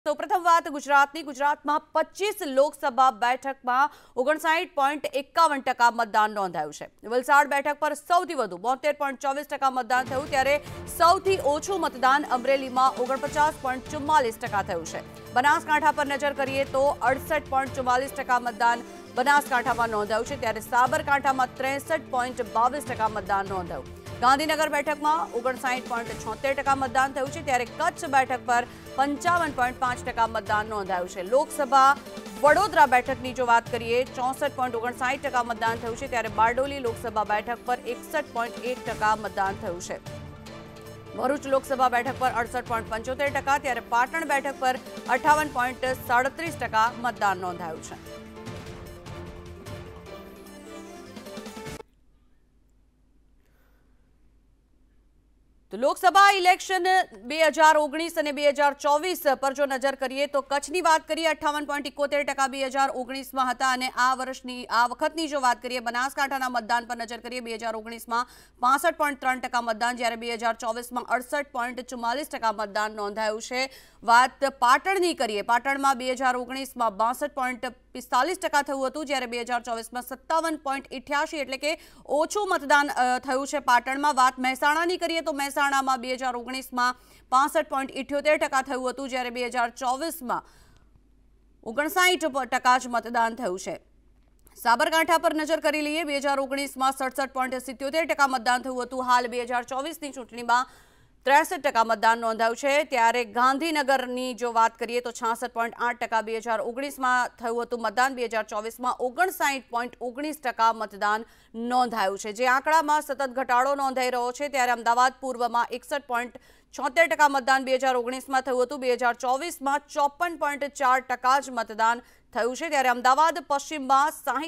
तो प्रथम बात गुजरातनी गुजरातમાં 25 લોકસભા બેઠકમાં 59.51% મતદાન નોંધાયું છે। વલસાડ બેઠક પર સૌથી વધુ 72.24% મતદાન થયું, ત્યારે સૌથી ઓછું મતદાન અમરેલીમાં 49.44% થયું છે। બનાસકાંઠા પર નજર કરીએ તો 68.44% મતદાન બનાસકાંઠામાં નોંધાયું છે, ત્યારે સાબરકાંઠામાં 63.22% મતદાન નોંધાયું। ગાંધીનગર બેઠકમાં 59.76% મતદાન થયું છે, ત્યારે કચ્છ બેઠક પર 55.5% મતદાન નોંધાયું છે। લોકસભા વડોદરા બેઠકની જો વાત કરીએ 64.59% મતદાન થયું છે, ત્યારે બારડોલી લોકસભા બેઠક પર 61.1% મતદાન થયું છે। ભરૂચ લોકસભા બેઠક પર 68.75%, ત્યારે પાટણ બેઠક પર 58.37% મતદાન નોંધાયું છે। तो लोकसभा इलेक्शन 2019 અને 2024 પર જો નજર કરીએ તો કચ્છની વાત કરીએ 58.71% 2019માં હતા, અને આ વખતની જો વાત કરીએ બનાસકાંઠાના મતદાન પર નજર કરીએ 2019માં 65.3% મતદાન, જ્યારે 2024માં 68.44% મતદાન નોંધાયું છે। વાત પાટણની કરીએ, પાટણમાં 2019માં 62.45% થયું હતું, જ્યારે 2024માં 57.88% એટલે કે ઓછું મતદાન થયું છે પાટણમાં। વાત મહેસાણાની કરીએ તો મહેસાણામાં 2019માં 65.78% થયું હતું, જ્યારે 2024માં 59% જ મતદાન થયું છે। સાબરકાંઠા પર નજર કરી લઈએ, 2019માં 67.77% મતદાન થયું હતું, હાલ 2024ની ચૂંટણીમાં 63% મતદાન નોંધાયું છે। ત્યારે ગાંધીનગરની જો વાત કરીએ તો 66.8% 2019માં થયું હતું મતદાન, 2024માં 59.19% મતદાન નોંધાયું છે, જે આંકડામાં સતત ઘટાડો નોંધાઈ રહ્યો છે। ત્યારે અમદાવાદ પૂર્વમાં 61.76% મતદાન 2019માં થયું હતું, 2024માં 54.4% જ મતદાન થયું છે। ત્યારે અમદાવાદ પશ્ચિમમાં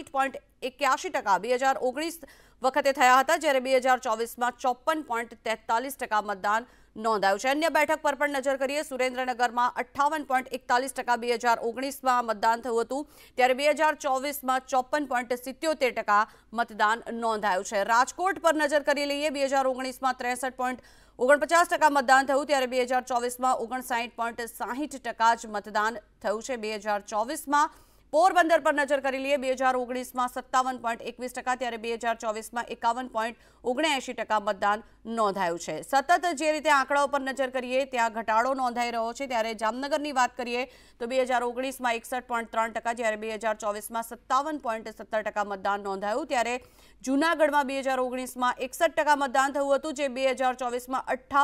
60.81% 2019 વખતે થયા હતા, જ્યારે 2024માં 54.43% મતદાન નોંધાયું છે। અન્ય બેઠક પર પણ નજર કરીએ, સુરેન્દ્રનગરમાં 58.41% 2019માં મતદાન થયું હતું, ત્યારે 2024માં 54.77% મતદાન નોંધાયું છે। રાજકોટ પર નજર કરી લઈએ, 2019માં 63.49% મતદાન થયું, ત્યારે 2024માં 59.60% જ મતદાન થયું છે। 2024માં પોરબંદર પર નજર કરી લઈએ, 2019માં 57.21%, ત્યારે 2024માં 51.79% મતદાન નોંધાયું છે। સતત જે રીતે આંકડાઓ પર નજર કરીએ ત્યાં ઘટાડો નોંધાઈ રહ્યો છે। ત્યારે જામનગરની વાત કરીએ તો 2019માં 61.3%, જ્યારે 2024માં 57.17% મતદાન નોંધાયું, ત્યારે જૂનાગઢમાં 2019માં 61% મતદાન થયું હતું, જે 2024માં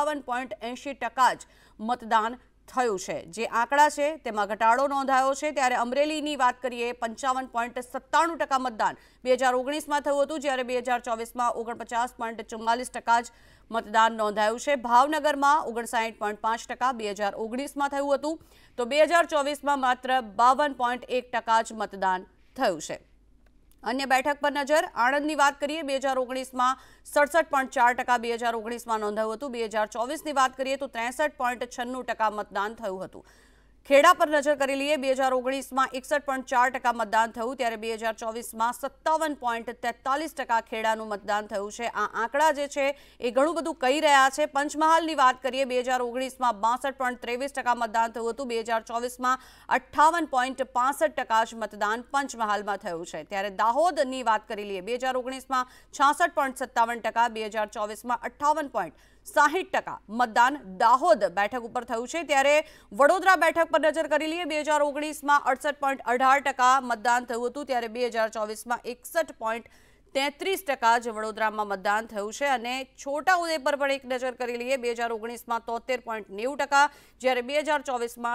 58.80% જ મતદાન થયું છે। જે આંકડા છે તેમાં ઘટાડો નોંધાયો છે। ત્યારે અમરેલીની વાત કરીએ 55.97% મતદાન 2019માં થયું હતું, જ્યારે 2024માં 49.44% જ મતદાન નોંધાયું છે। ભાવનગરમાં 59.5% 2019માં થયું હતું, તો 2024માં માત્ર 52.1% જ મતદાન થયું છે। अन्य बैठक पर नजर आणंदनी बात करिए 2019 में 67.4% 2019 में नोंधायुं हतुं, 2024 ની बात करिए तो 63.96% मतदान थयुं हतुं। खेड़ा पर नजर करी लीए 2019 में 61.4% मतदान थयुं, त्यारे 2024 में 57.43% खेड़ानुं मतदान थयुं छे। आ आंकड़ा जे छे ए घणुं बधुं कही रह्या छे। पंचमहालनी वात करीए 2019 में 62.23% मतदान थयुं हतुं, 2024 में 58.65% ज मतदान पंचमहालमां थयुं छे। त्यारे दाहोदनी वात करी लीए 2019 में 66.57%, 2024 में 58.60% मतदान दाहोद बैठक पर थयुं छे। त्यारे वडोदरा बैठक पर नजर करी लीए 2019 में 68.18% मतदान थयुं हतुं, त्यारे 2024 में 61.33% ज वडोदरामां मतदान थयुं छे। अने छोटाउदेपुर पर एक नजर करी लीए 2019 में 73.90%, ज्यारे 2024 में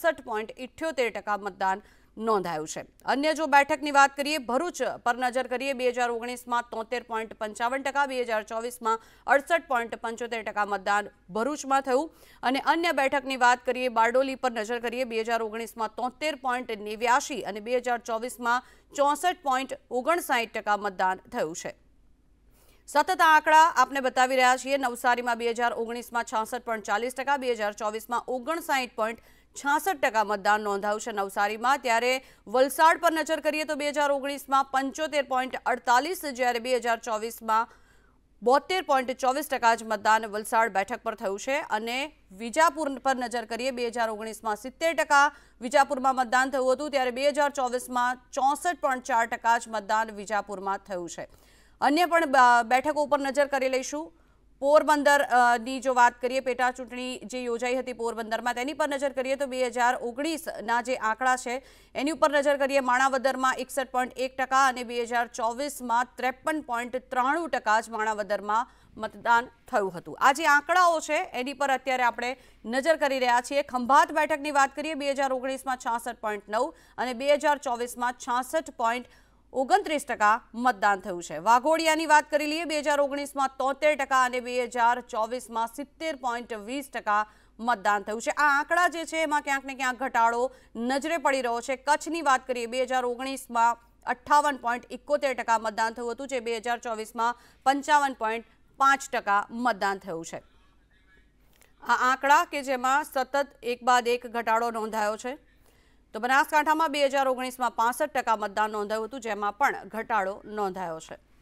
67.78% मतदान नोंधायुं छे। अन्य जो बैठकनी बात करिए भरूच पर नजर करिए 2019 में 73.55%, 2024 में 68.75% मतदान भरूच में थयुं। अने अन्य बैठकनी बात करिए बारडोली पर नजर करिए 2019 में 73.89 અને 2024 में 64.59% मतदान थयुं छे। सतत आंकड़ा आपने बतावी रह्या छीए। नवसारी में 2019 में 66.40%, 2024 में 59.66% मतदान नोंधायुं छे नवसारी में। त्यारे वलसाड पर नजर करिए तो 2019 में 75.48, ज्यारे 2024 में 72.24% જ મતદાન વલસાડ બેઠક પર થયું છે અને વિજાપુર પર નજર કરીએ 2019માં 70% વિજાપુરમાં મતદાન થયું હતું ત્યારે 2024માં 64.4% જ મતદાન વિજાપુરમાં થયું છે। અન્ય પણ બેઠકો ઉપર નજર કરી લઈશું। પોરબંદરની જો વાત કરીએ પેટા ચૂંટણી જે યોજાઈ હતી પોરબંદરમાં તેની પર નજર કરીએ તો 2019ના જે આંકડા છે એની ઉપર નજર કરીએ માણાવદરમાં 61.1% અને 2024માં 53.93% જ માણાવદરમાં મતદાન થયું હતું। આ જે આંકડાઓ છે એની પર અત્યારે આપણે નજર કરી રહ્યા છીએ। ખંભાત બેઠકની વાત કરીએ 2019માં 66.9 અને 2024માં 66.29% મતદાન થયું છે। વાઘોડિયાની વાત કરી લઈએ 2019માં 73% અને 2024માં 70.20% મતદાન થયું છે। આ આંકડા જે છે એમાં ક્યાંક ને ક્યાંક ઘટાડો નજરે પડી રહ્યો છે। કચ્છની વાત કરીએ 2019માં 58.71% મતદાન થયું હતું જે 2024માં 55.5% મતદાન થયું છે। આ આંકડા કે જેમાં સતત એક બાદ એક ઘટાડો નોંધાયો છે। તો બનાસકાંઠામાં 2019માં 65% મતદાન નોંધાયું હતું જેમાં પણ ઘટાડો નોંધાયો છે।